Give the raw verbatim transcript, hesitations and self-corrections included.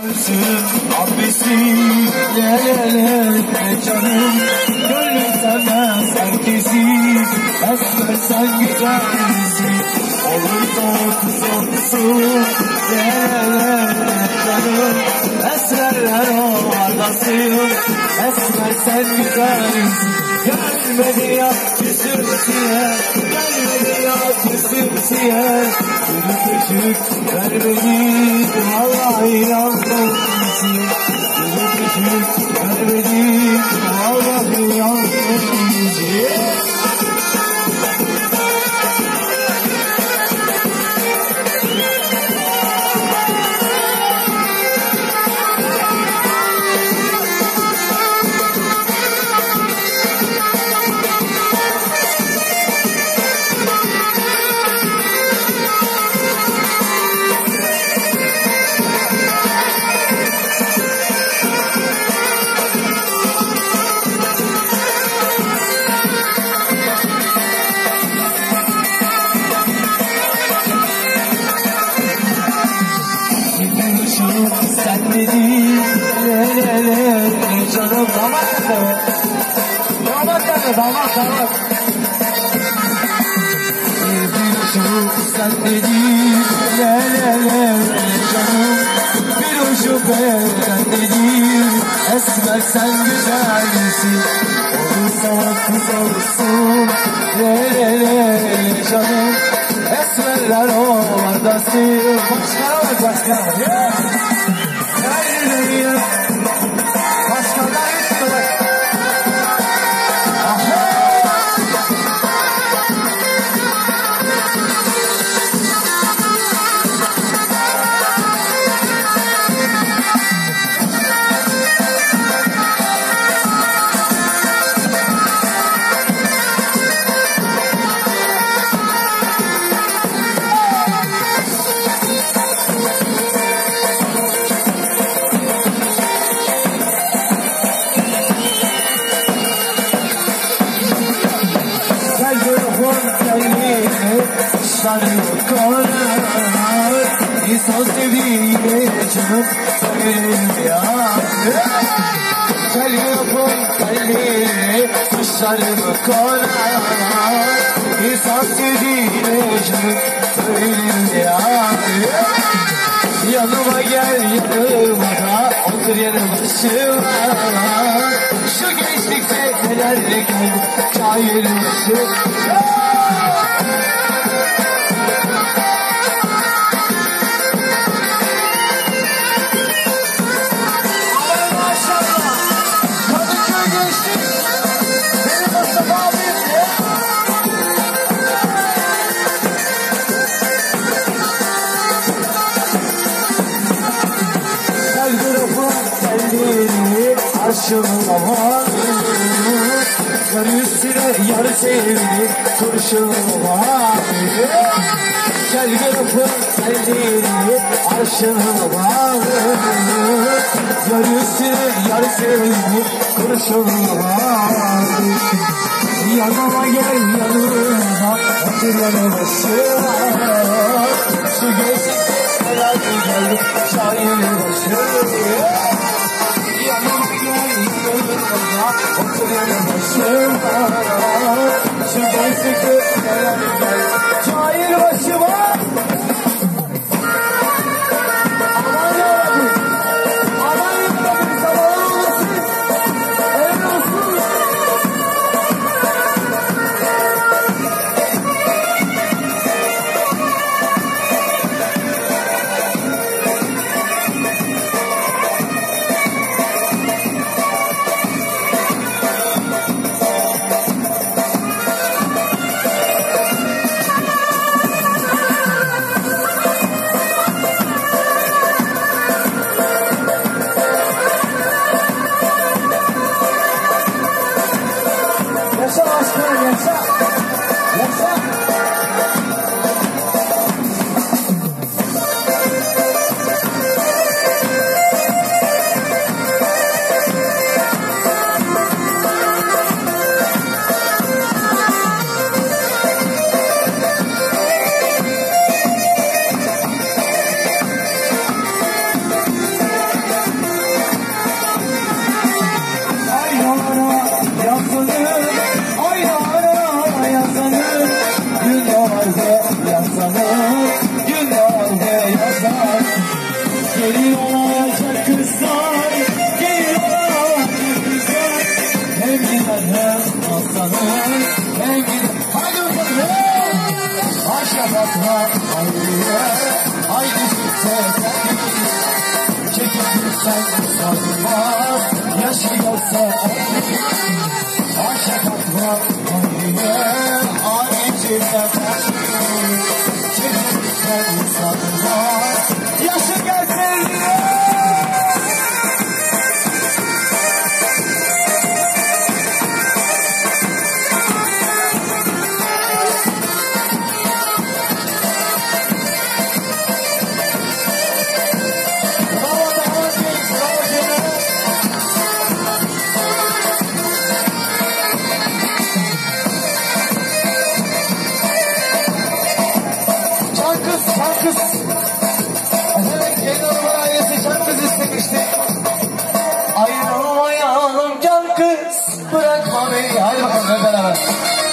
Abisi le le le canım, gönlüm sevmez herkesi. Esmer sen güzelsin, olursa kız olsun. Le le le canım, esmerler ovardasın. Esmer sen güzelsin, gelmedi ya küsümsüye, gelmedi ya küsümsüye. Yürü küçük ver beni, vallahi yandım. Yürü küçük ver beni, vallahi yandım. Sen dedin, le le le canım, damat nerede? Damat nerede? Damat, damat. Bir ucu sen dedin, le le le canım. Bir ucu ben dedin, esmer sen güzelsin. Olursa kız olsun, le le le canım. Esmerler ovardasın. Başkana bak, başkana bak. Başkanlar gitti bak. Sarı konar, insan sevdiğine canım severim ya. Gel yapın kalbine, sarı konar, insan sevdiğine canım severim ya. Yanıma gel yanıma da, otur yanı başıma. Şu gençlikte nelerle geldim, cahil başım. Arşınla var, yar üstüne yar sevdi, kurşunla var. Gel görüp elini, arşınla var, yar üstüne yar sevdi, kurşunla var. Yanıma gel yanıma, otur yanı başıma. Şu geçtikçe neler geldi, şair başıma. Otur yanı başıma, şu gençlikte neler geldi, şair başıma. Aman yarabbim, aman yarabbim, sabah olmasın, el olsun. Geliyorlar kızlar, geliyorlar kızlar. Hem gider hem aslanır, hem gider. Haydi bakalım, hey! Aşağı bakma, haydi, haydi gitse sen git. Çekilirsen sarılmaz, yaşı yoksa olmayı. Aşağı bakma, haydi, haydi gitse sen git. Çekilirsen sarılmaz, yaşı gelsin. Kız, evet gelin hanımın ailesi can kız istemişti. Ayrılmayalım can kız, bırakma beni. Hadi bakalım hep beraber.